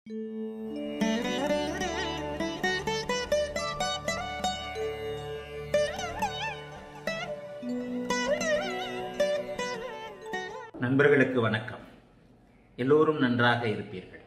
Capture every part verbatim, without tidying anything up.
நண்பர்களுக்கு வணக்கம். எல்லோரும் நன்றாக இருப்பீர்கள்.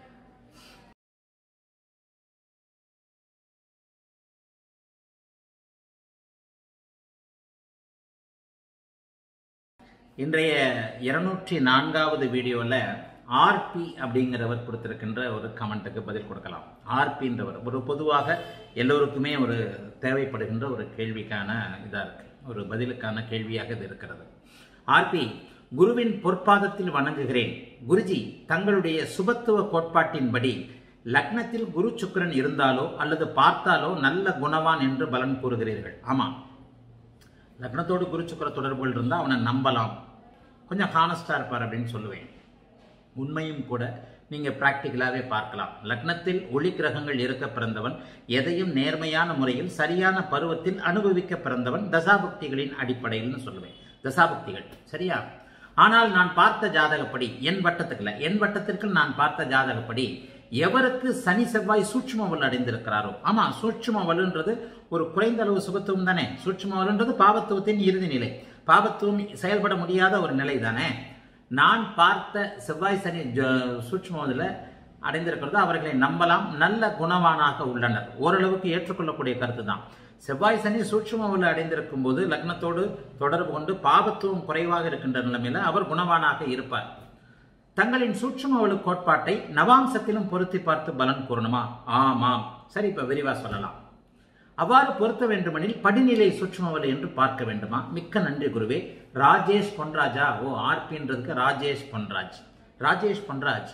இன்றைய இருநூற்றி நான்காவது வீடியோவில் ஆர்பி அப்படிங்கிறவர் கொடுத்திருக்கின்ற ஒரு கமெண்ட்டுக்கு பதில் கொடுக்கலாம். ஆர்பின்றவர் ஒரு பொதுவாக எல்லோருக்குமே ஒரு தேவைப்படுகின்ற ஒரு கேள்விக்கான இதாக இருக்கு, ஒரு பதிலுக்கான கேள்வியாக இது இருக்கிறது. ஆர்பி, குருவின் பொற்பாதத்தில் வணங்குகிறேன். குருஜி, தங்களுடைய சுபத்துவ கோட்பாட்டின்படி லக்னத்தில் குரு சுக்கிரன் இருந்தாலோ அல்லது பார்த்தாலோ நல்ல குணவான் என்று பலன் கூறுகிறீர்கள். ஆமாம், லக்னத்தோடு குரு சுக்கிர தொடர்புகள் இருந்தால் அவனை நம்பலாம், கொஞ்சம் ஹானஸ்டா இருப்பார் அப்படின்னு சொல்லுவேன். உண்மையும் கூட. நீங்க பிராக்டிக்கலாவே பார்க்கலாம். லக்னத்தில் ஒளி கிரகங்கள் இருக்க பிறந்தவன் எதையும் நேர்மையான முறையில் சரியான பருவத்தில் அனுபவிக்க பிறந்தவன் தசாபக்திகளின் அடிப்படையில் சொல்லுவேன். தசாபக்திகள் சரியா? ஆனால் நான் பார்த்த ஜாதகப்படி, என் வட்டத்துக்குல என் வட்டத்திற்கு நான் பார்த்த ஜாதகப்படி எவருக்கு சனி செவ்வாய் சூட்சும வலு அடைந்திருக்கிறாரோ, ஆமா, சூட்சும வலுன்றது ஒரு குறைந்த அளவு சுபத்துவம் தானே. சூட்சும வலுன்றது பாவத்துவத்தின் இறுதி நிலை. பாவத்துவம் செயல்பட முடியாத ஒரு நிலை தானே. நான் பார்த்த செவ்வாய் சனி சூட்சும வலுல அடைந்திருக்கிறது அவர்களை நம்பலாம், நல்ல குணவானாக உள்ளனர். ஓரளவுக்கு ஏற்றுக்கொள்ளக்கூடிய கருத்து தான். செவ்வாய் சனி சூட்சும வலு அடைந்திருக்கும் போது லக்னத்தோடு தொடர்பு கொண்டு பாவத்துவம் குறைவாக இருக்கின்ற நிலைமையில அவர் குணவானாக இருப்பார். தங்களின் சூட்சும வலு கோட்பாட்டை நவாம்சத்திலும் பொருத்தி பார்த்து பலன் கூறணுமா? ஆமாம். சரி, இப்ப விரிவா சொல்லலாம். அவ்வாறு பொருத்த வேண்டுமெனில் படிநிலை சூட்சும வலு என்று பார்க்க வேண்டுமா? மிக்க நன்றி குருவே. ராஜேஷ் பொன்ராஜா? ஓ, ஆர்பின்றதுக்கு ராஜேஷ் பொன்ராஜ். ராஜேஷ் பொன்ராஜ்,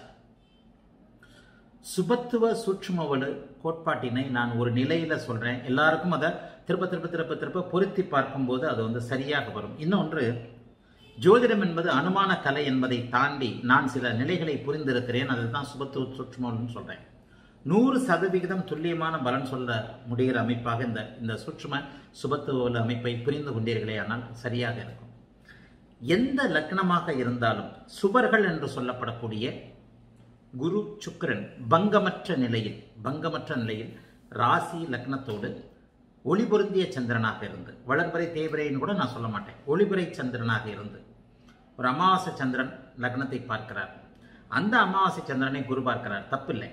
சுபத்துவ சூட்சும வலு கோட்பாட்டினை நான் ஒரு நிலையில சொல்றேன். எல்லாருக்கும் அதை திருப்ப திருப்ப திருப்ப திருப்ப பொருத்தி பார்க்கும்போது அது வந்து சரியாக வரும். இன்னொன்று, ஜோதிடம் என்பது அனுமான கலை என்பதை தாண்டி நான் சில நிலைகளை புரிந்திருக்கிறேன். அதுதான் சுபத்துவ சூட்சும வலுன்னு சொல்றேன். நூறு சதவிகிதம் துல்லியமான பலன் சொல்ல முடிகிற அமைப்பாக இந்த இந்த சூட்சும சுபத்துவ அமைப்பை புரிந்து கொண்டீர்களே ஆனால் சரியாக இருக்கும். எந்த லக்னமாக இருந்தாலும் சுபர்கள் என்று சொல்லப்படக்கூடிய குரு சுக்கிரன் பங்கமற்ற நிலையில் பங்கமற்ற நிலையில் ராசி லக்னத்தோடு ஒளிபொருந்திய சந்திரனாக இருந்து, வளர்பிறை தேய்பிரைன்னு கூட நான் சொல்ல மாட்டேன், ஒளிபிறை சந்திரனாக இருந்து ஒரு அமாவாசை சந்திரன் லக்னத்தை பார்க்கிறார். அந்த அமாவாசை சந்திரனை குரு பார்க்கிறார், தப்பில்லை.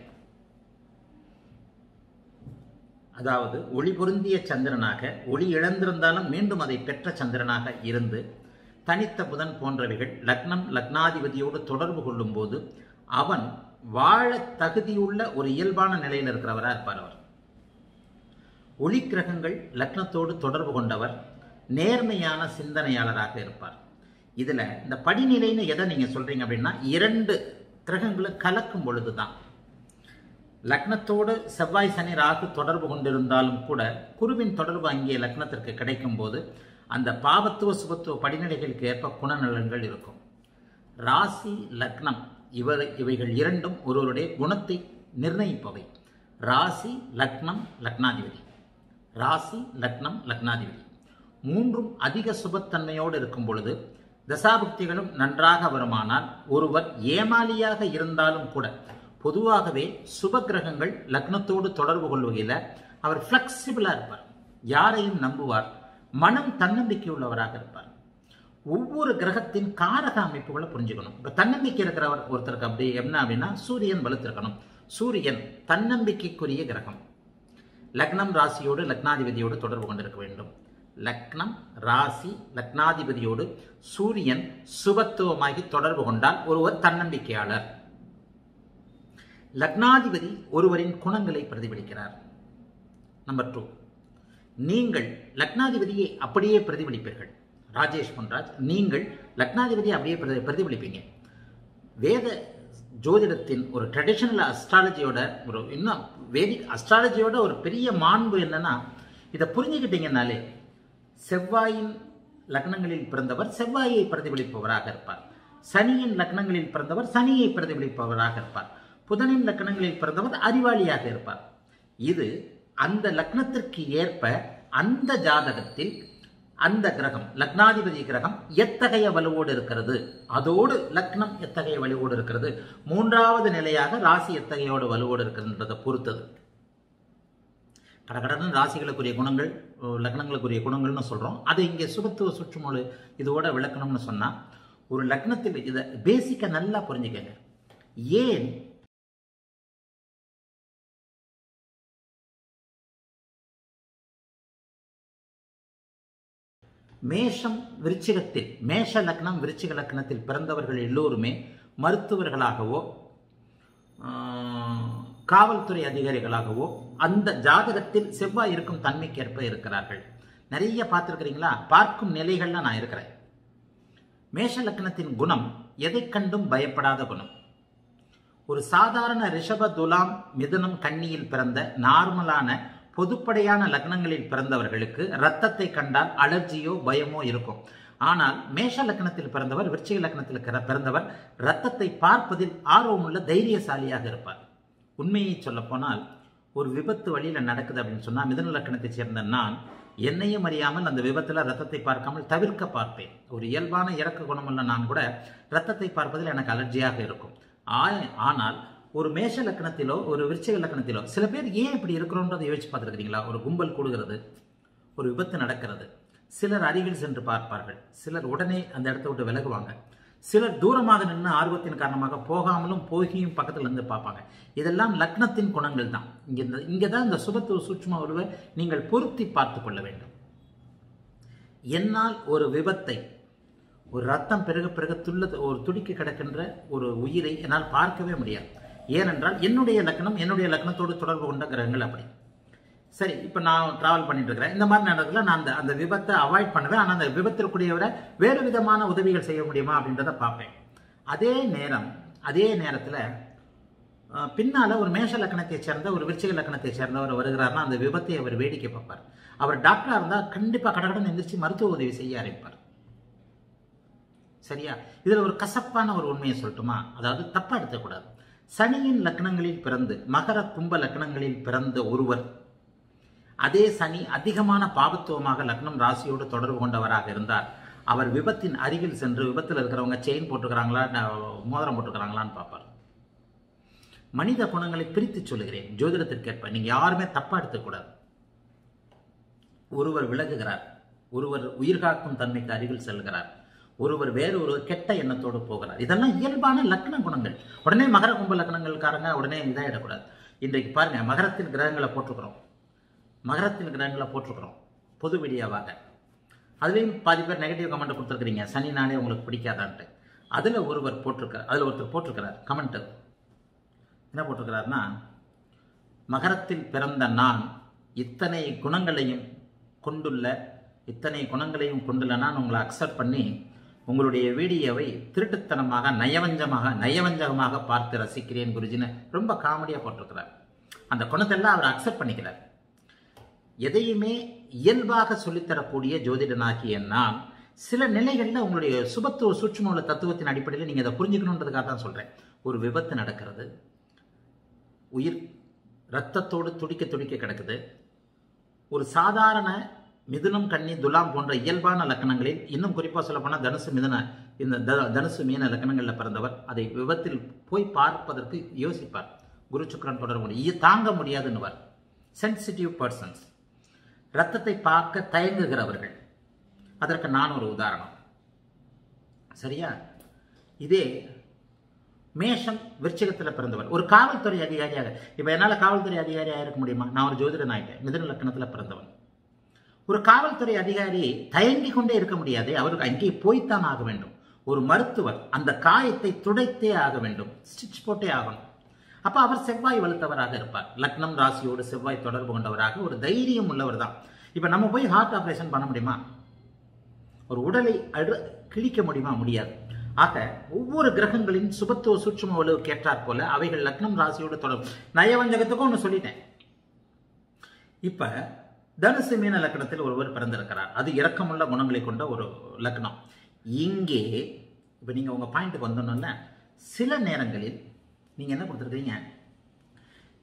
அதாவது ஒளி பொருந்திய சந்திரனாக, ஒளி இழந்திருந்தாலும் மீண்டும் அதை பெற்ற சந்திரனாக இருந்து தனித்த புதன் போன்றவைகள் லக்னம் லக்னாதிபதியோடு தொடர்பு கொள்ளும் போது அவன் வாழ தகுதியுள்ள ஒரு இயல்பான நிலையில் இருக்கிறவராக இருப்பார். அவர் ஒளி கிரகங்கள் லக்னத்தோடு தொடர்பு கொண்டவர், நேர்மையான சிந்தனையாளராக இருப்பார். இதுல இந்த படிநிலைன்னு எதை நீங்க சொல்றீங்க அப்படின்னா, இரண்டு கிரகங்களும் கலக்கும் பொழுதுதான். லக்னத்தோடு செவ்வாய் சனி ராகு தொடர்பு கொண்டிருந்தாலும் கூட குருவின் தொடர்பு அங்கே லக்னத்திற்கு கிடைக்கும் போது அந்த பாவத்துவ சுபத்துவ படிநிலைகளுக்கு ஏற்ப குணநலன்கள் இருக்கும். ராசி லக்னம் இவர் இவைகள் இரண்டும் ஒருவருடைய குணத்தை நிர்ணயிப்பவை. ராசி லக்னம் லக்னாதிபதி, ராசி லக்னம் லக்னாதிபதி மூன்றும் அதிக சுபத்தன்மையோடு இருக்கும் பொழுது தசாபுக்திகளும் நன்றாக வருமானால் ஒருவர் ஏமாலியாக இருந்தாலும் கூட பொதுவாகவே சுப கிரகங்கள் லக்னத்தோடு தொடர்பு கொள்வதில் அவர் பிளெக்சிபிளா இருப்பார், யாரையும் நம்புவார், மனம் தன்னம்பிக்கை உள்ளவராக இருப்பார். ஒவ்வொரு கிரகத்தின் காரக அமைப்புகளை புரிஞ்சுக்கணும். இப்ப தன்னம்பிக்கை இருக்கிறவர் ஒருத்தருக்கு அப்படி என்ன அப்படின்னா, சூரியன் வலுத்திருக்கணும். சூரியன் தன்னம்பிக்கைக்குரிய கிரகம். லக்னம் ராசியோடு லக்னாதிபதியோடு தொடர்பு கொண்டிருக்க வேண்டும். லக்னம் ராசி லக்னாதிபதியோடு சூரியன் சுபத்துவமாகி தொடர்பு கொண்டால் ஒருவர் தன்னம்பிக்கையாளர். லக்னாதிபதி ஒருவரின் குணங்களை பிரதிபலிக்கிறார். நம்பர் டூ, நீங்கள் லக்னாதிபதியை அப்படியே பிரதிபலிப்பீர்கள். ராஜேஷ் பொன்ராஜ், நீங்கள் லக்னாதிபதியை அப்படியே பிரதிபலிப்பீங்க. வேத ஜோதிடத்தின் ஒரு ட்ரெடிஷனல் அஸ்ட்ராலஜியோட ஒரு இன்னும் வேதிக் அஸ்ட்ராலஜியோட ஒரு பெரிய மாண்பு என்னன்னா, இதை புரிஞ்சுக்கிட்டீங்கன்னாலே செவ்வாயின் லக்னங்களில் பிறந்தவர் செவ்வாயை பிரதிபலிப்பவராக இருப்பார். சனியின் லக்னங்களில் பிறந்தவர் சனியை பிரதிபலிப்பவராக இருப்பார். புதனின் லக்னங்களில் பிறந்தவர் அறிவாளியாக இருப்பார். இது அந்த லக்னத்திற்கு ஏற்ப அந்த ஜாதகத்தில் அந்த கிரகம் லக்னாதிபதி கிரகம் எத்தகைய வலுவோடு இருக்கிறது, அதோடு லக்னம் எத்தகைய வலுவோடு இருக்கிறது, மூன்றாவது நிலையாக ராசி எத்தகையோடு வலுவோடு இருக்கிறதுன்றதை பொறுத்தது. கடகடன்னு ராசிகளுக்குரிய குணங்கள் லக்னங்களுக்குரிய குணங்கள்னு சொல்றோம். அது இங்கே சுபத்துவ சுற்றுமொழி இதோட விளக்கணும்னு சொன்னா, ஒரு லக்னத்தில் இதை பேசிக்கா நல்லா புரிஞ்சுக்கங்க. ஏன் மேஷம் விருச்சிகத்தில், மேஷ லக்னம் விருச்சிக லக்னத்தில் பிறந்தவர்கள் எல்லோருமே மருத்துவர்களாகவோ காவல்துறை அதிகாரிகளாகவோ அந்த ஜாதகத்தில் செவ்வாய் இருக்கும் தன்மைக்கேற்ப இருக்கிறார்கள். நிறைய பார்த்துருக்கிறீங்களா? பார்க்கும் நிலைகள்ல நான் இருக்கிறேன். மேஷ லக்னத்தின் குணம் எதை கண்டும் பயப்படாத குணம். ஒரு சாதாரண ரிஷப, துலாம், மிதுனம், கன்னியில் பிறந்த நார்மலான பொதுப்படையான லக்னங்களில் பிறந்தவர்களுக்கு ரத்தத்தை கண்டால் அலர்ஜியோ பயமோ இருக்கும். ஆனால் மேஷ லக்னத்தில் பிறந்தவர், விருச்சிக லக்னத்தில் பிறந்தவர் ரத்தத்தை பார்ப்பதில் ஆர்வமுள்ள தைரியசாலியாக இருப்பார். உண்மையை சொல்ல போனால், ஒரு விபத்து வழியில் நடக்குது அப்படின்னு சொன்னால், மிதுன லக்னத்தை சேர்ந்த நான் என்னையும் அறியாமல் அந்த விபத்தில் ரத்தத்தை பார்க்காமல் தவிர்க்க பார்ப்பேன். ஒரு இயல்பான இறக்க குணமுள்ள நான் கூட ரத்தத்தை பார்ப்பதில் எனக்கு அலர்ஜியாக இருக்கும். ஆனால் ஒரு மேஷ லக்னத்திலோ ஒரு விருச்சிக லக்னத்திலோ சில பேர் ஏன் இப்படி இருக்கிறோன்றதை யோசிச்சு பார்த்துருக்கிறீங்களா? ஒரு கும்பல் கூடுகிறது, ஒரு விபத்து நடக்கிறது, சிலர் அருகில் சென்று பார்ப்பார்கள், சிலர் உடனே அந்த இடத்த விட்டு விலகுவாங்க, சிலர் தூரமாக நின்று ஆர்வத்தின் காரணமாக போகாமலும் போகியும் பக்கத்தில் இருந்து பார்ப்பாங்க. இதெல்லாம் லக்னத்தின் குணங்கள் தான். இங்க இங்கதான் இந்த சுபத்துவ சூட்சும உருவை நீங்கள் பொருத்தி பார்த்து கொள்ள வேண்டும். என்னால் ஒரு விபத்தை, ஒரு ரத்தம் பிறகு பிறகு துள்ள ஒரு துடிக்க கிடக்கின்ற ஒரு உயிரை என்னால் பார்க்கவே முடியாது. ஏனென்றால் என்னுடைய லக்னம் என்னுடைய லக்னத்தோடு தொடர்பு கொண்ட கிரகங்கள் அப்படி. சரி, இப்போ நான் டிராவல் பண்ணிட்டு இருக்கிறேன், இந்த மாதிரி நேரத்தில் நான் அந்த அந்த விபத்தை அவாய்ட் பண்ணுவேன். ஆனால் அந்த விபத்திற்குரியவரை வேறு விதமான உதவிகள் செய்ய முடியுமா அப்படின்றத பார்ப்பேன். அதே நேரம் அதே நேரத்தில் பின்னால ஒரு மேஷ லக்னத்தை சேர்ந்த ஒரு விருச்சிக லக்னத்தை சேர்ந்தவர் வருகிறார்னா அந்த விபத்தை அவர் வேடிக்கை பார்ப்பார். அவர் டாக்டரா இருந்தால் கண்டிப்பாக கடகடன் எந்திரிச்சு மருத்துவ உதவி செய்ய ஆரம்பிப்பார். சரியா? இதுல ஒரு கசப்பான ஒரு உண்மையை சொல்லட்டுமா? அதாவது தப்பா எடுத்துக்கூடாது. சனியின் லக்னங்களில் பிறந்து மகர கும்ப லக்னங்களில் பிறந்த ஒருவர், அதே சனி அதிகமான பாபத்துவமாக லக்னம் ராசியோடு தொடர்பு கொண்டவராக இருந்தார், அவர் விபத்தின் அருகில் சென்று விபத்தில் இருக்கிறவங்க செயின் போட்டுக்கிறாங்களா, மோதிரம் போட்டுக்கிறாங்களான்னு பார்ப்பார். மனித குணங்களை பிரித்து சொல்லுகிறேன் ஜோதிடத்திற்கேற்ப. நீங்க யாருமே தப்பா எடுத்துக்கூடாது. ஒருவர் விலகுகிறார், ஒருவர் உயிர்காக்கும் தன்மைக்கு அருகில் செல்கிறார், ஒருவர் வேறு ஒரு கெட்ட எண்ணத்தோடு போகிறார். இதெல்லாம் இயல்பான லக்ன குணங்கள். உடனே மகர கும்ப லக்னங்கள்காரங்க உடனே இதாகிடக்கூடாது. இன்றைக்கு பாருங்க, மகரத்தின் கிரகங்களை போட்டிருக்கிறோம், மகரத்தின் கிரகங்களை போட்டிருக்கிறோம் பொது வீடியோவாக. அதுலேயும் பாதி பேர் நெகட்டிவ் கமெண்ட் கொடுத்துருக்கிறீங்க, சனி நாளே உங்களுக்கு பிடிக்காதான்ட்டு. அதில் ஒருவர் போட்டிருக்கார், அதில் ஒருத்தர் போட்டிருக்கிறார் கமெண்ட். என்ன போட்டிருக்கிறார்னா, மகரத்தில் பிறந்த நான் இத்தனை குணங்களையும் கொண்டுள்ள இத்தனை குணங்களையும் கொண்டுள்ள நான் உங்களை அக்செப்ட் பண்ணி உங்களுடைய வீடியோவை திருட்டுத்தனமாக நயவஞ்சமாக நயவஞ்சகமாக பார்த்து ரசிக்கிறேன் குருஜின்னு ரொம்ப காமெடியாக போட்டிருக்கிறார். அந்த குணத்தெல்லாம் அவர் அக்செப்ட் பண்ணிக்கிறார். எதையுமே இயல்பாக சொல்லித்தரக்கூடிய ஜோதிடனாகிய நான் சில நிலைகளில் உங்களுடைய சுபத்துவ சூட்சும உள்ள தத்துவத்தின் அடிப்படையில் நீங்கள் அதை புரிஞ்சுக்கணுன்றதுக்காக தான் சொல்கிறேன். ஒரு விபத்து நடக்கிறது, உயிர் ரத்தத்தோடு துடிக்க துடிக்க கிடக்குது. ஒரு சாதாரண மிதுனம், கன்னி, துலாம் போன்ற இயல்பான லக்கணங்களில், இன்னும் குறிப்பாக சொல்ல போனால் தனுசு மிதுன இந்த தனுசு மீன லக்கணங்களில் பிறந்தவர் அதை விபத்தில் போய் பார்ப்பதற்கு யோசிப்பார். குரு சுக்கிரன் தொடர்பு தாங்க முடியாதுன்னுவார். சென்சிட்டிவ் பர்சன்ஸ், ரத்தத்தை பார்க்க தயங்குகிறவர்கள். அதற்கு நான் ஒரு உதாரணம். சரியா? இதே மேஷம் விருச்சிகத்தில் பிறந்தவர் ஒரு காவல்துறை அதிகாரியாக, இப்போ என்னால் காவல்துறை அதிகாரியாக இருக்க முடியுமா? நான் ஒரு ஜோதிடன் ஆகிட்டேன், மிதுன லக்கணத்தில் பிறந்தவன். ஒரு காவல்துறை அதிகாரி தயங்கி கொண்டே இருக்க முடியாது, அவருக்கு அங்கே போய்த்தான் ஆக வேண்டும். ஒரு மருத்துவர் அந்த காயத்தை துடைத்தே ஆக வேண்டும், ஸ்டிச் போட்டே ஆகணும். அப்ப அவர் செவ்வாய் வலுத்தவராக இருப்பார். லக்னம் ராசியோடு செவ்வாய் தொடர்பு கொண்டவராக ஒரு தைரியம் உள்ளவர் தான். இப்ப நம்ம போய் ஹார்ட் ஆபரேஷன் பண்ண முடியுமா? ஒரு உடலை அடு கிழிக்க முடியுமா? முடியாது. ஆக ஒவ்வொரு கிரகங்களின் சுபத்துவ சூட்சும வலுவுக்கு ஏற்றாற் போல அவைகள் லக்னம் ராசியோடு தொடர்பு. நயவஞ்சகத்துக்கும் ஒன்று சொல்லிட்டேன். இப்ப தனுசு மீன லக்னத்தில் ஒருவர் பிறந்திருக்கிறார். அது இரக்கமுள்ள குணங்களை கொண்ட ஒரு லக்னம். இங்கே இப்ப நீங்க உங்க பாயிண்ட்டுக்கு வந்தோம்னா, சில நேரங்களில் நீங்க என்ன கொடுத்துருக்கீங்க,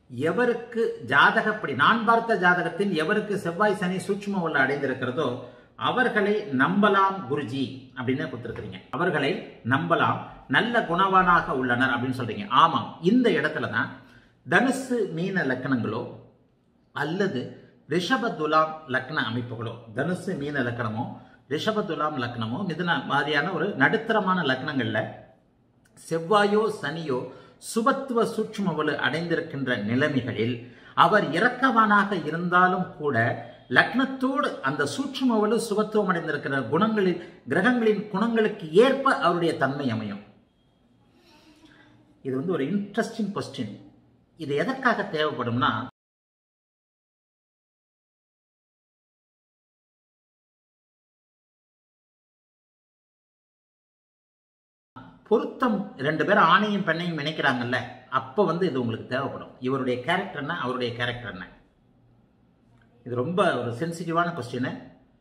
எவருக்கு ஜாதகப்படி நான் பார்த்த ஜாதகத்தில் எவருக்கு செவ்வாய் சனி சூட்சும வலு அடைந்திருக்கிறதோ அவர்களை நம்பலாம் குருஜி அப்படின்னு கொடுத்திருக்கிறீங்க. அவர்களை நம்பலாம், நல்ல குணவானாக உள்ளனர் அப்படின்னு சொல்றீங்க. ஆமாம், இந்த இடத்துல தான் தனுசு மீன லக்கணங்களோ அல்லது ரிஷப துலாம் லக்ன அமைப்புகளோ, தனுசு மீன லக்கணமோ ரிஷப துலாம் லக்னமோ மிதுன மாதிரியான ஒரு நடுத்தரமான லக்னங்கள்ல செவ்வாயோ சனியோ சுபத்துவ சூட்சும வலு அடைந்திருக்கின்ற நிலைமைகளில் அவர் இரக்கவானாக இருந்தாலும் கூட லக்னத்தோடு அந்த சூட்சும வலு சுபத்துவம் அடைந்திருக்கிற குணங்களில் கிரகங்களின் குணங்களுக்கு ஏற்ப அவருடைய தன்மை அமையும். இது வந்து ஒரு இன்ட்ரெஸ்டிங் கொஸ்டின். இது எதற்காக தேவைப்படும்னா, பொருத்தம் ரெண்டு பேரும் ஆணையும் பெண்ணையும் நினைக்கிறாங்கல்ல, அப்ப வந்து இது உங்களுக்கு தேவைப்படும். இவருடைய கேரக்டர் என்ன, அவருடைய கேரக்டர் என்ன. இது ரொம்ப ஒரு சென்சிட்டிவான கொஸ்டின்.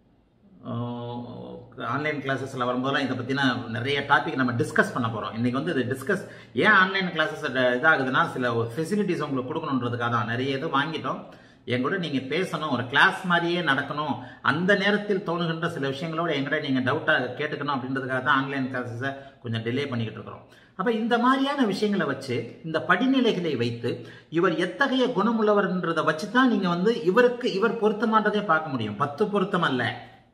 ஆன்லைன் கிளாஸஸ்ல வரும்போதெல்லாம் இதை பத்தின நிறைய டாபிக் நம்ம டிஸ்கஸ் பண்ண போறோம். இன்னைக்கு வந்து இது டிஸ்கஸ் ஏன் ஆன்லைன் கிளாஸஸ் இதாகுதுன்னா, சில ஃபெசிலிட்டிஸ் உங்களுக்கு கொடுக்கணுன்றதுக்காக தான். நிறைய இது வாங்கிட்டோம். எங்கூட நீங்க பேசணும், ஒரு கிளாஸ் மாதிரியே நடக்கணும், அந்த நேரத்தில் தோணுகின்ற சில விஷயங்களோட எங்கிட்ட நீங்க டவுட்டா கேட்டுக்கணும் அப்படின்றதுக்காக தான் ஆன்லைன் கிளாஸஸை கொஞ்சம் டிலே பண்ணிக்கிட்டு இருக்கிறோம். அப்ப இந்த மாதிரியான விஷயங்களை வச்சு, இந்த படிநிலைகளை வைத்து இவர் எத்தகைய குணமுள்ளவர்ன்றதை வச்சு தான் நீங்க வந்து இவருக்கு இவர் பொருத்தமானதே பார்க்க முடியும். பத்து பொருத்தம் அல்ல.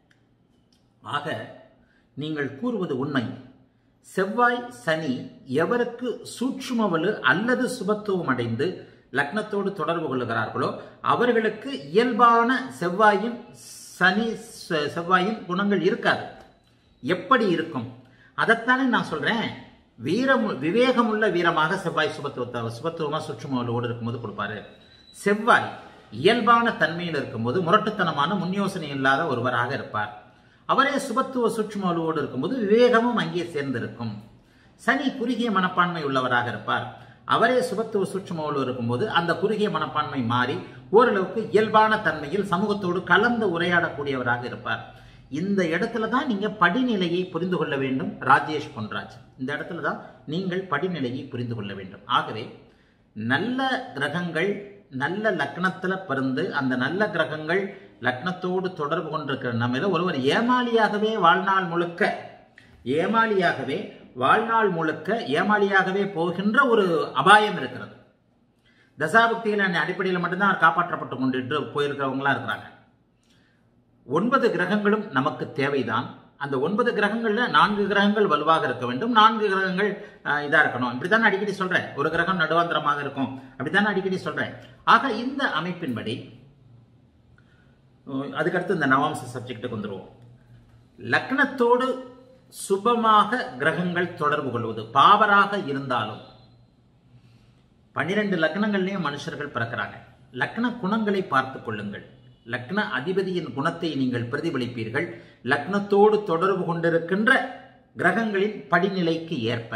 ஆக நீங்கள் கூறுவது உண்மை. செவ்வாய் சனி எவருக்கு சூட்சும வலு அல்லது சுபத்துவம் அடைந்து லக்னத்தோடு தொடர்பு கொள்ளுகிறார்களோ அவர்களுக்கு இயல்பான செவ்வாயின் சனி செவ்வாயின் குணங்கள் இருக்காது. எப்படி இருக்கும்? அதைத்தானே நான் சொல்றேன். வீரம் விவேகமுள்ள வீரமாக செவ்வாய் சுபத்துவ சுபத்துவமா சூட்சும வலுவோடு இருக்கும்போது கொடுப்பாரு. செவ்வாய் இயல்பான தன்மையில் இருக்கும்போது முரட்டுத்தனமான முன் யோசனை இல்லாத ஒருவராக இருப்பார். அவரே சுபத்துவ சூட்சும வலுவோடு இருக்கும்போது விவேகமும் அங்கே சேர்ந்திருக்கும். சனி குறுகிய மனப்பான்மை உள்ளவராக இருப்பார். அவரே சுபத்துவ சூட்சும வலு இருக்கும்போது அந்த குறுகிய மனப்பான்மை மாறி ஓரளவுக்கு இயல்பான தன்மையில் சமூகத்தோடு கலந்து உரையாடக்கூடியவராக இருப்பார். இந்த இடத்துல தான் நீங்க படிநிலையை புரிந்து கொள்ள வேண்டும். ராஜேஷ் பொன்ராஜ், இந்த இடத்துல தான் நீங்கள் படிநிலையை புரிந்து கொள்ள வேண்டும். ஆகவே நல்ல கிரகங்கள் நல்ல லக்னத்துல பிறந்து அந்த நல்ல கிரகங்கள் லக்னத்தோடு தொடர்பு கொண்டிருக்கிற நம்ம ஒருவர் ஏமாளியாகவே வாழ்நாள் முழுக்க ஏமாளியாகவே வாழ்நாள் முழுக்க ஏமாளியாகவே போகின்ற ஒரு அபாயம் இருக்கிறது. தசாபக்தியில் அடிப்படையில் மட்டும்தான் அவர் காப்பாற்றப்பட்டு கொண்டு போயிருக்கிறவங்களா இருக்கிறாங்க. ஒன்பது கிரகங்களும் நமக்கு தேவைதான். அந்த ஒன்பது கிரகங்கள்ல நான்கு கிரகங்கள் வலுவாக இருக்க வேண்டும், நான்கு கிரகங்கள் இதா இருக்கணும். இப்படித்தானே அடிக்கடி சொல்றேன். ஒரு கிரகம் நடுவாந்திரமாக இருக்கும், அப்படித்தானே அடிக்கடி சொல்றேன். ஆக இந்த அமைப்பின்படி அதுக்கடுத்து இந்த நவாம்ச சப்ஜெக்டுக்கு வந்துருவோம். லக்னத்தோடு சுபமாக கிரகங்கள் தொடர்பு கொள்வது பாவராக இருந்தாலும், பன்னிரண்டு லக்னங்கள்லயும் மனுஷர்கள் பிறக்கிறாங்க. லக்ன குணங்களை பார்த்துக் கொள்ளுங்கள். லக்ன அதிபதியின் குணத்தை நீங்கள் பிரதிபலிப்பீர்கள் லக்னத்தோடு தொடர்பு கொண்டிருக்கின்ற கிரகங்களின் படிநிலைக்கு ஏற்ப.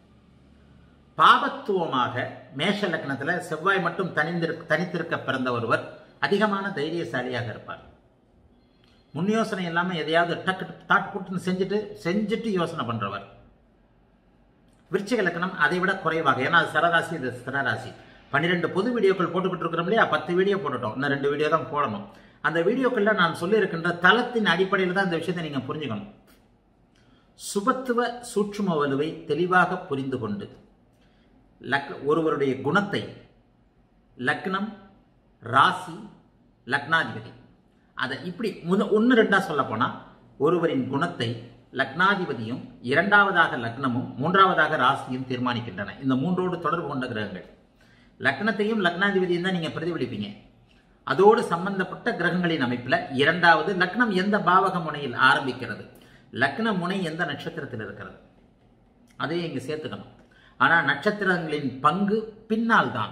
பாபத்துவமாக மேஷ லக்னத்துல செவ்வாய் மட்டும் தனிந்திரு தனித்திருக்க பிறந்த ஒருவர் அதிகமான தைரியசாலியாக இருப்பார். முன் யோசனை இல்லாம எதையாவது டக்கு தாட் போட்டு செஞ்சுட்டு செஞ்சுட்டு யோசனை பண்றவர். விருச்சிக லக்னம் அதை விட குறைவாக, ஏன்னா அது சரராசி, இது ஸ்திரராசி. பன்னிரெண்டு பொது வீடியோக்கள் போட்டுக்கிட்டு இருக்கிறோம் இல்லையா, பத்து வீடியோ போட்டுட்டோம், இன்னும் ரெண்டு வீடியோ தான் போடணும். அந்த வீடியோக்கள்ல நான் சொல்லி இருக்கின்ற தளத்தின் அடிப்படையில் தான் இந்த விஷயத்தை நீங்க புரிஞ்சுக்கணும். சுபத்துவ சூட்சும வலுவை தெளிவாக புரிந்து கொண்டு லக் ஒருவருடைய குணத்தை லக்னம், ராசி, லக்னாதிபதி அதை இப்படி முத ஒன்று ரெண்டா சொல்ல போனா ஒருவரின் குணத்தை லக்னாதிபதியும் இரண்டாவதாக லக்னமும் மூன்றாவதாக ராசியும் தீர்மானிக்கின்றன. இந்த மூன்றோடு தொடர்பு கொண்ட கிரகங்கள் லக்னத்தையும் லக்னாதிபதியும் தான் நீங்க பிரதிபலிப்பீங்க. அதோடு சம்பந்தப்பட்ட கிரகங்களின் அமைப்புல இரண்டாவது லக்னம் எந்த பாவக முனையில் ஆரம்பிக்கிறது, லக்ன முனை எந்த நட்சத்திரத்தில் இருக்கிறது, அதையும் இங்க சேர்த்துக்கணும். ஆனா நட்சத்திரங்களின் பங்கு பின்னால் தான்.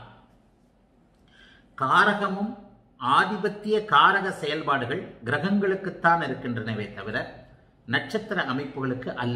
காரகமும் ஆதிபத்திய காரக செயல்பாடுகள் கிரகங்களுக்குத்தான் இருக்கின்றனவே தவிர நட்சத்திர அமைப்புகளுக்கு அல்ல.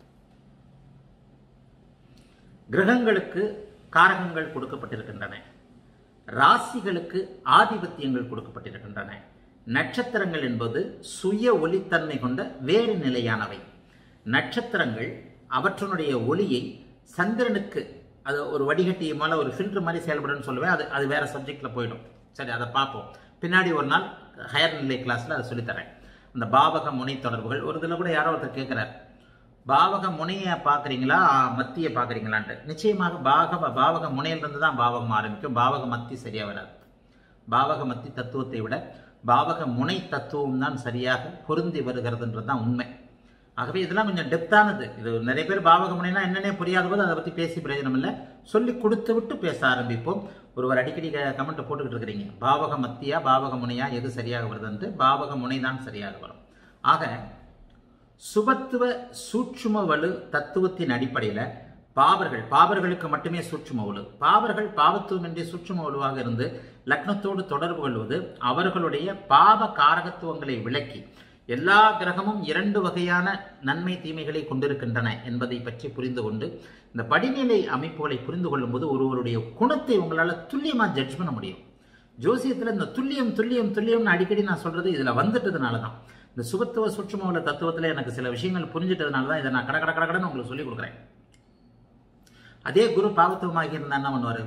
கிரகங்களுக்கு காரகங்கள் கொடுக்கப்பட்டிருக்கின்றன, ராசிகளுக்கு ஆதிபத்தியங்கள் கொடுக்கப்பட்டிருக்கின்றன. நட்சத்திரங்கள் என்பது சுய ஒளித்தன்மை கொண்ட வேறு நிலையானவை. நட்சத்திரங்கள் அவற்றினுடைய ஒளியை சந்திரனுக்கு, அது ஒரு வடிகட்டி மேல ஒரு ஃபில்டர் மாதிரி செயல்படுன்னு சொல்லுவேன். அது அது வேற சப்ஜெக்ட்ல போயிடும். சரி, அதை பார்ப்போம் பின்னாடி ஒரு நாள் ஹையர் நிலை கிளாஸ்ல அதை சொல்லித்தரேன். அந்த பாவக முனை தொடர்புகள். ஒரு இதில் கூட யாரோ ஒருத்தர் கேட்குறார், பாவக முனையை பார்க்குறீங்களா மத்தியை பார்க்குறீங்களான்ட்டு. நிச்சயமாக பாக பாவக முனையிலிருந்து தான் பாவகம் ஆரம்பிக்கும். பாவக மத்தி சரியாக வராது. பாவக மத்தி தத்துவத்தை விட பாவக முனை தத்துவம் தான் சரியாக பொருந்தி வருகிறதுன்றது தான் உண்மை. ஆகவே இதெல்லாம் கொஞ்சம் டெப்தானது. இது நிறைய பேர் பாவக முனைனா என்னன்னே புரியாத போது அதை பற்றி பேசி பிரயோஜனம் இல்லை. சொல்லி கொடுத்து விட்டு பேச ஆரம்பிப்போம். ஒருவர் அடிக்கடி கமெண்ட் போட்டுக்கிட்டு இருக்கிறீங்க, பாவக மத்தியா பாவக முனையா எது சரியாக வருதுன்ட்டு. பாவக முனை தான் சரியாக வரும். ஆக சுபத்துவ சூட்சும வலு தத்துவத்தின் அடிப்படையில் பாவர்கள் பாவர்களுக்கு மட்டுமே சூட்சும வலு, பாவர்கள் பாவத்துவம் என்று சூட்சும வலுவாக இருந்து லக்னத்தோடு தொடர்பு கொள்வது அவர்களுடைய பாவ காரகத்துவங்களை விளக்கி எல்லா கிரகமும் இரண்டு வகையான நன்மை தீமைகளை கொண்டிருக்கின்றன என்பதை பற்றி புரிந்து கொண்டு இந்த படிநிலை அமைப்புகளை புரிந்து கொள்ளும் போது ஒருவருடைய குணத்தை உங்களால் துல்லியமாக ஜட்ஜ் பண்ண முடியும். ஜோசியத்தில் இந்த துல்லியம் துல்லியம் துல்லியம்னு அடிக்கடி நான் சொல்றது இதில் வந்துட்டதுனால தான். இந்த சுபத்துவ சூட்சும வலு தத்துவத்தில் எனக்கு சில விஷயங்கள் புரிஞ்சிட்டதுனால தான் இதை நான் கட கட கடன்னு உங்களுக்கு சொல்லிக் கொடுக்குறேன். அதே குரு பாவத்துவமாகி இருந்தா என்ன பண்ணுவாரு?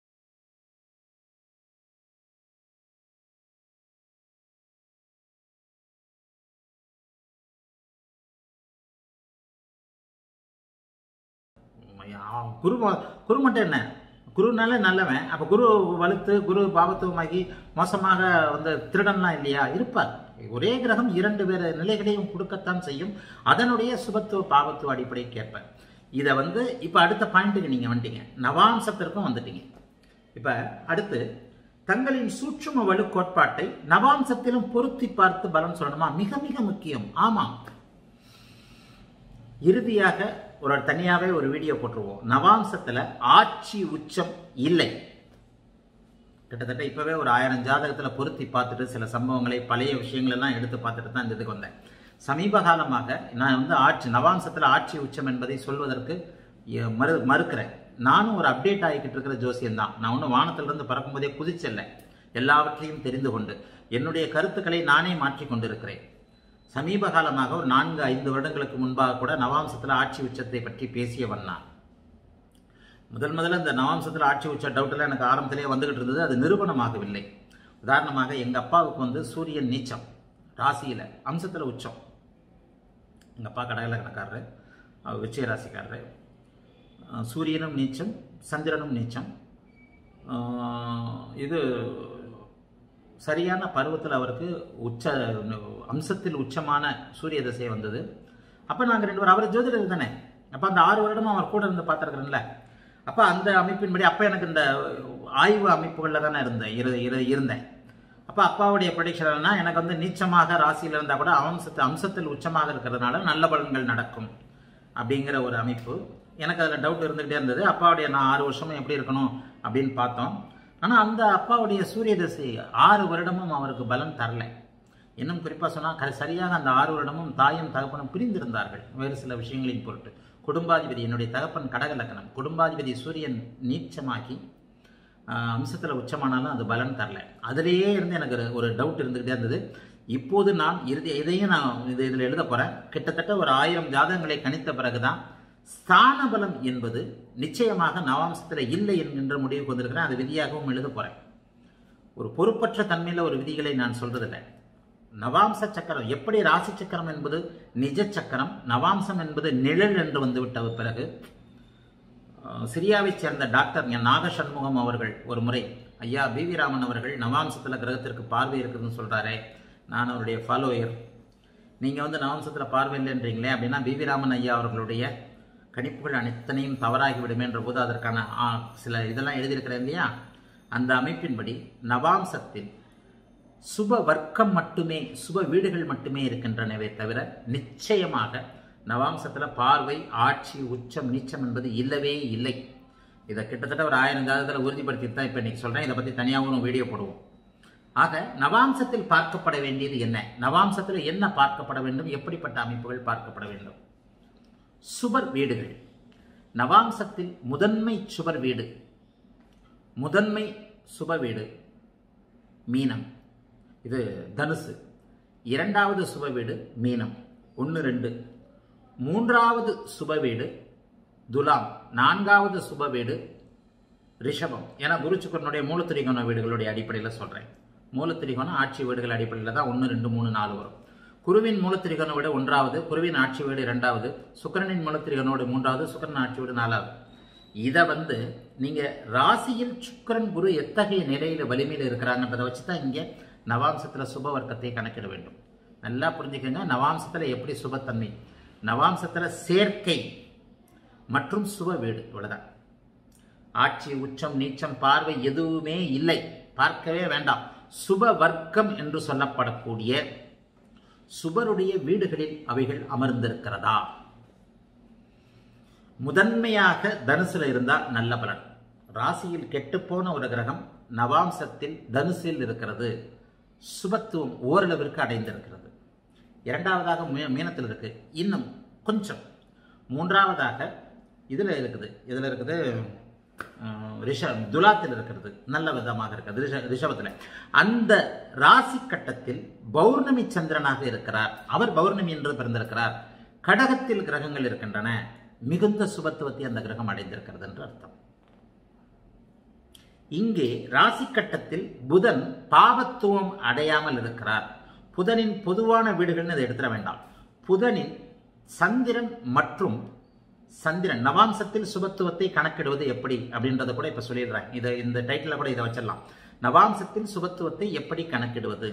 குரு குரு மட்டும் என்ன, குருனால நல்லவன். அப்ப குரு வலுத்து குரு பாவத்துவமாகி மோசமாக வந்து திருடன்லாம் இல்லையா? இருப்பார். ஒரே கிரகம் இரண்டு பேர் நிலைகளையும் கொடுக்கத்தான் செய்யும். அதனுடைய சுபத்துவ பாவத்துவ அடிப்படை கேட்ப. இதை வந்து இப்ப அடுத்த பாயிண்ட்டுக்கு நீங்க வந்துட்டீங்க, நவாம்சத்திற்கும் வந்துட்டீங்க. இப்ப அடுத்து தங்களின் சூட்சும வலு கோட்பாட்டை நவாம்சத்திலும் பொருத்தி பார்த்து பலன் சொல்லணுமா? மிக மிக முக்கியம். ஆமா, இறுதியாக ஒரு தனியாவே ஒரு வீடியோ போட்டுருவோம். நவாம்சத்துல ஆட்சி உச்சம் இல்லை. கிட்டத்தட்ட இப்பவே ஒரு ஆயிரம் ஜாதகத்துல பொருத்தி பார்த்துட்டு சில சம்பவங்களை பழைய விஷயங்கள் எல்லாம் எடுத்து பார்த்துட்டு தான் இந்த இதுக்கு வந்தேன். சமீப காலமாக நான் வந்து ஆட்சி நவாம்சத்துல ஆட்சி உச்சம் என்பதை சொல்வதற்கு மறு மறுக்கிறேன். நானும் ஒரு அப்டேட் ஆகிக்கிட்டு இருக்கிற ஜோசியம் தான். நான் ஒன்றும் வானத்திலிருந்து பறக்கும் போதே குதிச்சல்ல. எல்லாவற்றையும் தெரிந்து கொண்டு என்னுடைய கருத்துக்களை நானே மாற்றி கொண்டிருக்கிறேன். சமீப காலமாக ஒரு நான்கு ஐந்து வருடங்களுக்கு முன்பாக கூட நவாம்சத்தில் ஆட்சி உச்சத்தை பற்றி பேசியவன் நான். முதல் முதல்ல இந்த நவாம்சத்தில் ஆட்சி உச்ச டவுட்டில் எனக்கு ஆரம்பத்திலே வந்துகிட்டு இருந்தது. அது நிரூபணமாகவில்லை. உதாரணமாக எங்கள் அப்பாவுக்கு வந்து சூரியன் நீச்சம் ராசியில் அம்சத்தில் உச்சம். எங்கள் அப்பா கடகலக்கணக்காரரு, விச்சய ராசிக்காரரு. சூரியனும் நீச்சம், சந்திரனும் நீச்சம். இது சரியான பருவத்தில் அவருக்கு உச்ச அம்சத்தில் உச்சமான சூரிய திசை வந்தது. அப்போ நாங்கள் ரெண்டு பேரும், அவர் ஜோதிடர் தானே, அப்போ அந்த ஆறு வருடமும் அவர் கூட இருந்து பார்த்துருக்குறேன்ல. அப்போ அந்த அமைப்பின்படி அப்போ எனக்கு இந்த ஆய்வு அமைப்புகளில் தானே இருந்தேன் இரு இருந்தேன் அப்போ அப்பாவுடைய ப்ரெடிக்ஷன்னா எனக்கு வந்து நீச்சமாக ராசியில் இருந்தால் கூட அம்சத்து அம்சத்தில் உச்சமாக இருக்கிறதுனால நல்ல பலன்கள் நடக்கும் அப்படிங்கிற ஒரு அமைப்பு எனக்கு அதில் டவுட் இருந்துகிட்டே இருந்தது. அப்பாவுடைய நான் ஆறு வருஷமும் எப்படி இருக்கணும் அப்படின்னு பார்த்தோம். ஆனால் அந்த அப்பாவுடைய சூரிய திசை ஆறு வருடமும் அவருக்கு பலன் தரல. இன்னும் குறிப்பாக சொன்னால் சரியாக அந்த ஆறு வருடமும் தாயும் தகப்பனும் பிரிந்திருந்தார்கள் வேறு சில விஷயங்களின் பொருட்டு. குடும்பாதிபதி, என்னுடைய தகப்பன் கடக லக்னம், குடும்பாதிபதி சூரியன் நீச்சமாக்கி அம்சத்தில் உச்சமானாலும் அது பலன் தரல. அதிலேயே இருந்து எனக்கு ஒரு டவுட் இருந்துகிட்டே இருந்தது. இப்போது நான் இறுதி இதையும் நான் இது இதில் எழுத போகிறேன். கிட்டத்தட்ட ஒரு ஆயிரம் ஜாதகங்களை கணித்த பிறகுதான் ஸ்தான பலம் என்பது நிச்சயமாக நவாம்சத்தில் இல்லை என்கின்ற முடிவுக்கு வந்திருக்கிறேன். அது விதியாகவும் எழுத போகிறேன். ஒரு பொறுப்பற்ற தன்மையில் ஒரு விதிகளை நான் சொல்றதில்லை. நவாம்ச சக்கரம் எப்படி ராசி சக்கரம் என்பது நிஜ சக்கரம், நவாம்சம் என்பது நிழல் என்று வந்துவிட்ட பிறகு சிரியாவை சேர்ந்த டாக்டர் நாக சண்முகம் அவர்கள் ஒரு முறை, ஐயா பிவி ராமன் அவர்கள் நவாம்சத்தில் கிரகத்திற்கு பார்வை இருக்குதுன்னு சொல்கிறாரே, நான் அவருடைய ஃபாலோயர், நீங்கள் வந்து நவாம்சத்தில் பார்வை இல்லைன்றீங்களே அப்படின்னா பிவி ராமன் ஐயா அவர்களுடைய கணிப்புகள் அனைத்தனையும் தவறாகிவிடுமே என்ற போது அதற்கான சில இதெல்லாம் எழுதியிருக்கிறேன் இல்லையா. அந்த அமைப்பின்படி நவாம்சத்தில் சுப வர்க்கம் மட்டுமே, சுப வீடுகள் மட்டுமே இருக்கின்றனவே தவிர நிச்சயமாக நவாம்சத்தில் பார்வை, ஆட்சி, உச்சம், நீச்சம் என்பது இல்லவே இல்லை. இதை கிட்டத்தட்ட ஒரு ஆயிரம் ஜாதகத்தில் உறுதிப்படுத்திட்டு தான் இப்போ இன்னைக்கு சொல்கிறேன். இதை பற்றி தனியாகவும் வீடியோ போடுவோம். ஆக நவாம்சத்தில் பார்க்கப்பட வேண்டியது என்ன, நவாம்சத்தில் என்ன பார்க்கப்பட வேண்டும், எப்படிப்பட்ட அமைப்புகள் பார்க்கப்பட வேண்டும்? சுபர் வீடுகள். நவாம்சத்தில் முதன்மை சுபர் வீடு, முதன்மை சுப வீடு மீனம், இது தனுசு. இரண்டாவது சுப வீடு மீனம், ஒன்று ரெண்டு. மூன்றாவது சுப வீடு துலாம். நான்காவது சுப வீடு ரிஷபம். ஏன்னா குருச்சுக்கரனுடைய மூலத்திரிகோண வீடுகளுடைய அடிப்படையில் சொல்கிறேன். மூலத்திரிகோண ஆட்சி வீடுகள் அடிப்படையில் தான் ஒன்று ரெண்டு மூணு நாலு வரும். குருவின் மூலத்திரிகனோடு ஒன்றாவது, குருவின் ஆட்சி வீடு இரண்டாவது, சுக்கிரனின் மூலத்திரிகனோடு மூன்றாவது, சுக்கிரன் ஆட்சி வீடு நாலாவது. இதை வந்து நீங்க ராசியில் சுக்கிரன் குரு எத்தகைய நிலையில வலிமையில இருக்கிறாங்கன்றதை வச்சுதான் இங்க நவாம்சத்துல சுப வர்க்கத்தை கணக்கிட வேண்டும். நல்லா புரிஞ்சுக்கங்க, நவாம்சத்துல எப்படி சுபத்தன்மை, நவாம்சத்துல சேர்க்கை மற்றும் சுப வீடு, இவ்வளவுதான். ஆட்சி, உச்சம், நீச்சம், பார்வை எதுவுமே இல்லை, பார்க்கவே வேண்டாம். சுப வர்க்கம் என்று சொல்லப்படக்கூடிய சுபருடைய வீடுகளில் அவைகள் அமர்ந்திருக்கிறதா? முதன்மையாக தனுசுல இருந்தால் நல்ல பலன். ராசியில் கெட்டுப்போன ஒரு கிரகம் நவாம்சத்தில் தனுசில் இருக்கிறது, சுபத்துவம் ஓரளவிற்கு அடைந்திருக்கிறது. இரண்டாவதாக மீனத்தில் இருக்கு, இன்னும் கொஞ்சம். மூன்றாவதாக இதுல இருக்குது, இதுல இருக்குது ரிஷ துலாத்தில் இருக்கிறது, நல்ல விதமாக இருக்கிறது. ரிஷ ரிஷபத்தில் அந்த ராசி கட்டத்தில் பௌர்ணமி சந்திரனாக இருக்கிறார். அவர் பௌர்ணமி என்று பிறந்திருக்கிறார். கடகத்தில் கிரகங்கள் இருக்கின்றன, மிகுந்த சுபத்துவத்தை அந்த கிரகம் அடைந்திருக்கிறது என்று அர்த்தம். இங்கே ராசி கட்டத்தில் புதன் பாவத்துவம் அடையாமல் இருக்கிறார். புதனின் பொதுவான வீடுகள்னு அதை எடுத்துட வேண்டாம். புதனின் சந்திரன் மற்றும் சந்திரன் நவாம்சத்தில் சுபத்துவத்தை கணக்கிடுவது எப்படி அப்படின்றத கூட இப்ப சொல்லிடுறேன். இதை இந்த டைட்டில் கூட இதை வச்சிடலாம். நவாம்சத்தில் சுபத்துவத்தை எப்படி கணக்கிடுவது?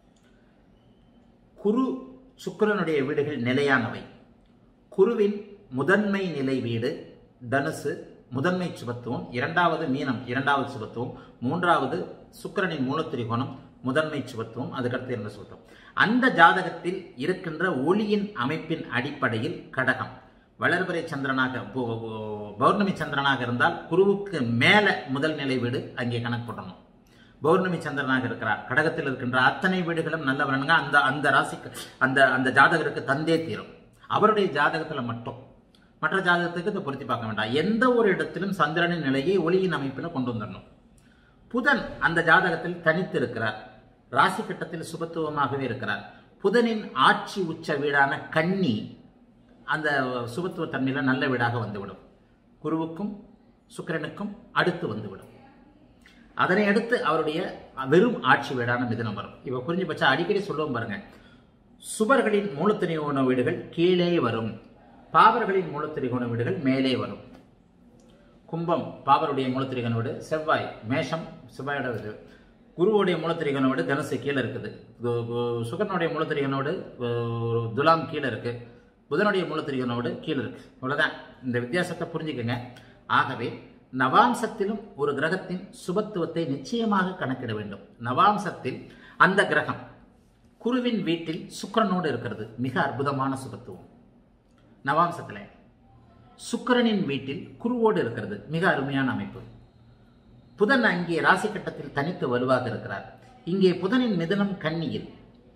குரு சுக்கிரனுடைய வீடுகள் நிலையானவை. குருவின் முதன்மை நிலை வீடு தனுசு, முதன்மை சுபத்துவம். இரண்டாவது மீனம், இரண்டாவது சுபத்துவம். மூன்றாவது சுக்கிரனின் மூலத்திரிகோணம், முதன்மை சுபத்துவம். அதுக்கடுத்து என்ன சுபத்துவம்? அந்த ஜாதகத்தில் இருக்கின்ற ஒளியின் அமைப்பின் அடிப்படையில் கடகம் வளர்பிறை சந்திரனாக, பௌர்ணமி சந்திரனாக இருந்தால் குருவுக்கு மேல முதல் நிலை வீடு அங்கே கணக்கு போடணும். பௌர்ணமி சந்திரனாக இருக்கிறார், கடகத்தில் இருக்கின்ற அத்தனை வீடுகளும் நல்ல வரணுங்க. அந்த அந்த ராசிக்கு அந்த அந்த ஜாதகருக்கு தந்தே தீரும். அவருடைய ஜாதகத்துல மட்டும், மற்ற ஜாதகத்துக்கு இதை பொருத்தி பார்க்க வேண்டாம். எந்த ஒரு இடத்திலும் சந்திரனின் நிலையை ஒளியின் அமைப்பில் கொண்டு வந்துடணும். புதன் அந்த ஜாதகத்தில் தனித்து இருக்கிறார், ராசி கட்டத்தில் சுபத்துவமாகவே இருக்கிறார். புதனின் ஆட்சி உச்ச வீடான கன்னி அந்த சுபத்துவ தன்மையில நல்ல வீடாக வந்துவிடும். குருவுக்கும் சுக்கிரனுக்கும் அடுத்து வந்துவிடும். அதனை அடுத்து அவருடைய வெறும் ஆட்சி வீடான மிதுனம் வரும். இவ புரிஞ்சு பட்சா அடிக்கடி சொல்லுவோம் பாருங்க, சுபர்களின் மூலத்திரிகோண வீடுகள் கீழே வரும், பாவர்களின் மூலத்திரிகோண வீடுகள் மேலே வரும். கும்பம் பாவருடைய மூலத்திரிகோண வீடு, செவ்வாய் மேஷம் செவ்வாயோட வீடு, குருவுடைய மூலத்திரிகோண வீடு தனுசு கீழே இருக்குது, சுக்கரனுடைய மூலத்திரிகோண வீடு துலாம் கீழே இருக்கு, புதனுடைய மூலத்திரிகோணோடு கீழே இருக்கு. அவ்வளவுதான். இந்த வித்தியாசத்தை புரிஞ்சுக்கங்க. ஆகவே நவாம்சத்திலும் ஒரு கிரகத்தின் சுபத்துவத்தை நிச்சயமாக கணக்கிட வேண்டும். நவாம்சத்தில் அந்த கிரகம் குருவின் வீட்டில் சுக்கிரனோடு இருக்கிறது, மிக அற்புதமான சுபத்துவம். நவாம்சத்தில் சுக்கிரனின் வீட்டில் குருவோடு இருக்கிறது, மிக அருமையான அமைப்பு. புதன் அங்கே ராசி கட்டத்தில் தனித்து வலுவாக இருக்கிறார். இங்கே புதனின் மிதுனம் கன்னியில்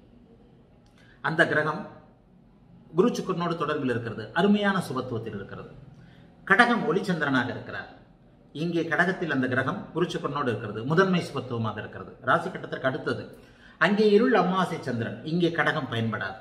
அந்த கிரகம் குரு சுக்கிரனோடு தொடர்பில் இருக்கிறது, அருமையான சுபத்துவத்தில் இருக்கிறது. கடகம் ஒளிச்சந்திரனாக இருக்கிறார். இங்கே கடகத்தில் அந்த கிரகம் குரு சுக்கிரனோடு இருக்கிறது, முதன்மை சுபத்துவமாக இருக்கிறது. ராசி கட்டத்திற்கு அடுத்தது அங்கே இருள் அமாவாசை சந்திரன், இங்கே கடகம் பயன்படாது.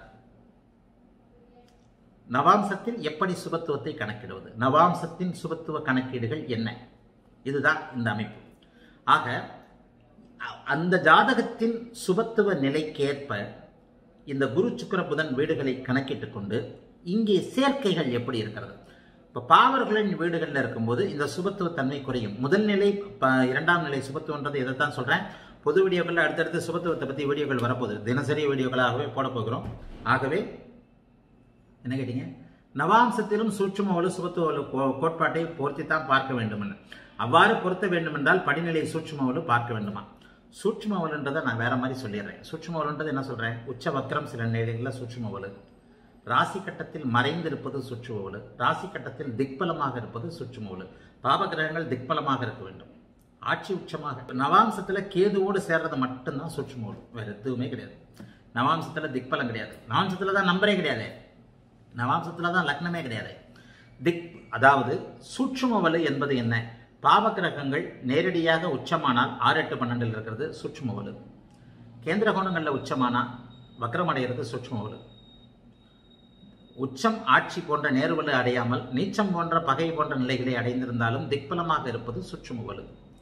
நவாம்சத்தில் எப்படி சுபத்துவத்தை கணக்கிடுவது? நவாம்சத்தின் சுபத்துவ கணக்கீடுகள் என்ன? இதுதான் இந்த அமைப்பு. ஆக அந்த ஜாதகத்தின் சுபத்துவ நிலைக்கேற்ப இந்த குரு சுக்கிர புதன் வீடுகளை கணக்கிட்டுக் கொண்டு இங்கே சேர்க்கைகள் எப்படி இருக்கிறது? இப்ப பாவர்களின் வீடுகளில் இருக்கும்போது இந்த சுபத்துவ தன்மை குறையும். முதல் நிலை இரண்டாம் நிலை சுபத்துவன்றது இதைத்தான் சொல்றேன். பொது வீடியோக்கள் அடுத்தடுத்து சுபத்துவத்தை பத்தி வீடியோக்கள் வரப்போகுது, தினசரி வீடியோக்களாகவே போட போகிறோம். ஆகவே என்ன கேட்டீங்க, நவாம்சத்திலும் சூட்சும வலு சுபத்துவ வலு கோட்பாட்டை பொருத்தி தான் பார்க்க வேண்டும். அவ்வாறு பொருத்த வேண்டும் என்றால் படிநிலை சூட்சும வலு பார்க்க வேண்டுமா? சூட்சும வலுன்றதை நான் வேற மாதிரி சொல்லிடுறேன். சூட்சும வலுன்றது என்ன சொல்றேன்? உச்ச வக்ரம் சில நிலைகளில் சூட்சும வலு, ராசி கட்டத்தில் மறைந்திருப்பது சூட்சும வலு, ராசி கட்டத்தில் திக்பலமாக இருப்பது சூட்சும வலு. பாவகிரகங்கள் திக்பலமாக இருக்க வேண்டும், ஆட்சி உச்சமாக. நவாம்சத்துல கேதுவோடு சேர்றது மட்டும்தான் சூட்சும வலு, வேற எதுவுமே கிடையாது. நவாம்சத்துல திக்பலம் கிடையாது, நவாம்சத்துல தான் நம்பரே கிடையாது, நவாம்சத்துல தான் லக்னமே கிடையாது. திக் அதாவது சூட்சும வலு என்பது என்ன? பாவகிரகங்கள் நேரடியாக உச்சமானால் ஆறு எட்டு பன்னெண்டில் இருக்கிறது சூட்சும வலு. கேந்திர கோணங்களில் உச்சமானால் வக்ரம் அடைகிறது சூட்சும வலு. உச்சம் ஆட்சி போன்ற நேர்வலு அடையாமல் நீச்சம் போன்ற பகை போன்ற நிலைகளை அடைந்திருந்தாலும் திக்பலமாக இருப்பது சூட்சும வலு.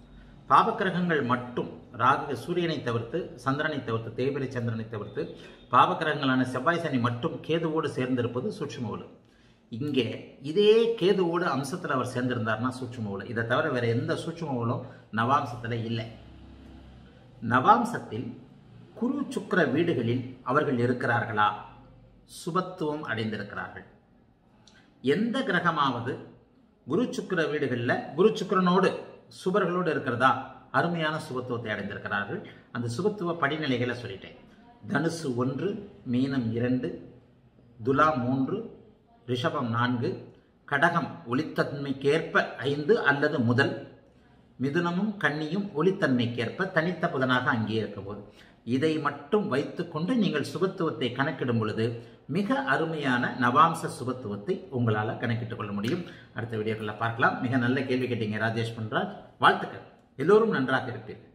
பாவக்கிரகங்கள் மட்டும் ராகு சூரியனை தவிர்த்து, சந்திரனை தவிர்த்து, தேய்பிரை சந்திரனை தவிர்த்து பாவக்கிரகங்களான செவ்வாய் சனி மட்டும் கேதுவோடு சேர்ந்திருப்பது சூட்சும. இங்கே இதே கேதுவோடு அம்சத்தில் அவர் சேர்ந்திருந்தார்னா சூட்சும. இதை தவிர வேற எந்த சூட்சுமங்களும் நவாம்சத்தில் இல்லை. நவாம்சத்தில் குரு சுக்கிர வீடுகளில் அவர்கள் இருக்கிறார்களா? சுபத்துவம் அடைந்திருக்கிறார்கள். எந்த கிரகமாவது குரு சுக்கிர வீடுகளில் குரு சுக்கிரனோடு சுபர்களோடு இருக்கிறதா? அருமையான சுபத்துவத்தை அடைந்திருக்கிறார்கள். அந்த சுபத்துவ படிநிலைகளை சொல்லிட்டேன். தனுசு ஒன்று, மீனம் இரண்டு, துலாம் மூன்று, ரிஷபம் நான்கு, கடகம் ஒளித்தன்மைக்கேற்ப ஐந்து அல்லது முதல், மிதுனமும் கன்னியும் ஒளித்தன்மைக்கேற்ப தனித்த புதனாக அங்கே இருக்கும்போது இதை மட்டும் வைத்துக்கொண்டு நீங்கள் சுபத்துவத்தை கணக்கிடும் பொழுது மிக அருமையான நவாம்ச சுபத்துவத்தை உங்களால் கணக்கிட்டுக் கொள்ள முடியும். அடுத்த வீடியோக்களில் பார்க்கலாம். மிக நல்ல கேள்வி கேட்டீங்க ராஜேஷ் பண்றார். வாழ்த்துக்கள். எல்லோரும் நன்றாக இருப்பீர்கள்.